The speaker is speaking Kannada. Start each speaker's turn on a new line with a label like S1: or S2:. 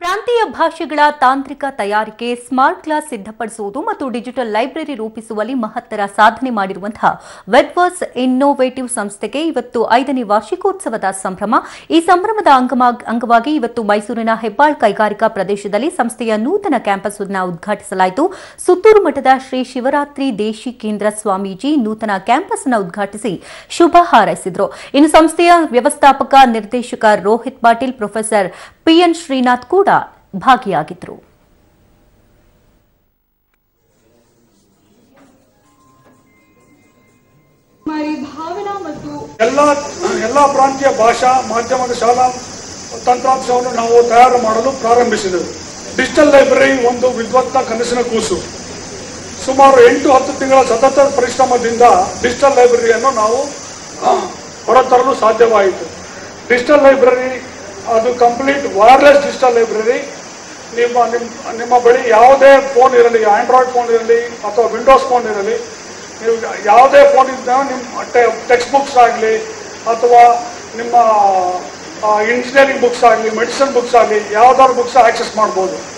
S1: ಪ್ರಾಂತೀಯ ಭಾಷೆಗಳ ತಾಂತ್ರಿಕ ತಯಾರಿಕೆ, ಸ್ಮಾರ್ಟ್ ಕ್ಲಾಸ್ ಸಿದ್ಧಪಡಿಸುವುದು ಮತ್ತು ಡಿಜಿಟಲ್ ಲೈಬ್ರರಿ ರೂಪಿಸುವಲ್ಲಿ ಮಹತ್ತರ ಸಾಧನೆ ಮಾಡಿರುವಂತಹ ವಿದ್ವತ್ ಇನ್ನೋವೇಟಿವ್ ಸಂಸ್ಥೆಗೆ ಇವತ್ತು 5ನೇ ವಾರ್ಷಿಕೋತ್ಸವದ ಸಂಭ್ರಮ. ಈ ಸಂಭ್ರಮದ ಅಂಗವಾಗಿ ಇವತ್ತು ಮೈಸೂರಿನ ಹೆಬ್ಬಾಳ್ ಕೈಗಾರಿಕಾ ಪ್ರದೇಶದಲ್ಲಿ ಸಂಸ್ಥೆಯ ನೂತನ ಕ್ಯಾಂಪಸ್ ಅನ್ನು ಉದ್ಘಾಟಿಸಲಾಯಿತು. ಸುತ್ತೂರು ಮಠದ ಶ್ರೀ ಶಿವರಾತ್ರಿ ದೇಶಿಕೇಂದ್ರ ಸ್ವಾಮೀಜಿ ನೂತನ ಕ್ಯಾಂಪಸ್ ಅನ್ನು ಉದ್ಘಾಟಿಸಿ ಶುಭ ಹಾರೈಸಿದರು. ಇನ್ನು ಸಂಸ್ಥೆಯ ವ್ಯವಸ್ಥಾಪಕ ನಿರ್ದೇಶಕ ರೋಹಿತ್ ಪಾಟೀಲ್, ಪ್ರೊಫೆಸರ್ ಪಿಎನ್ ಶ್ರೀನಾಥ್ ಕೂಡ ಭಾಗಿಯಾಗಿದ್ದರು.
S2: ಎಲ್ಲ ಪ್ರಾಂತೀಯ ಭಾಷಾ ಮಾಧ್ಯಮದ ಶಾಲಾ ತಂತ್ರಾಂಶವನ್ನು ನಾವು ತಯಾರು ಮಾಡಲು ಪ್ರಾರಂಭಿಸಿದೆವು. ಡಿಜಿಟಲ್ ಲೈಬ್ರರಿ ಒಂದು ವಿದ್ವತ್ನ ಕನಸಿನ ಕೂಸು. ಸುಮಾರು 8-10 ತಿಂಗಳ ಸತತ ಪರಿಶ್ರಮದಿಂದ ಡಿಜಿಟಲ್ ಲೈಬ್ರರಿಯನ್ನು ನಾವು ಹೊರತರಲು ಸಾಧ್ಯವಾಯಿತು. ಡಿಜಿಟಲ್ ಲೈಬ್ರರಿ ಅದು ಕಂಪ್ಲೀಟ್ ವೈರ್ಲೆಸ್ ಡಿಜಿಟಲ್ ಲೈಬ್ರರಿ. ನಿಮ್ಮ ಬಳಿ ಯಾವುದೇ ಫೋನ್ ಇರಲಿ, ಆಂಡ್ರಾಯ್ಡ್ ಫೋನ್ ಇರಲಿ ಅಥವಾ ವಿಂಡೋಸ್ ಫೋನ್ ಇರಲಿ, ನೀವು ಯಾವುದೇ ಫೋನಿಂದ ನಿಮ್ಮ ಟೆಕ್ಸ್ಟ್ ಬುಕ್ಸ್ ಆಗಲಿ ಅಥವಾ ನಿಮ್ಮ ಇಂಜಿನಿಯರಿಂಗ್ ಬುಕ್ಸ್ ಆಗಲಿ, ಮೆಡಿಸಿನ್ ಬುಕ್ಸ್ ಆಗಲಿ, ಯಾವುದಾದ್ರು ಬುಕ್ಸ್ ಆಕ್ಸೆಸ್ ಮಾಡ್ಬೋದು.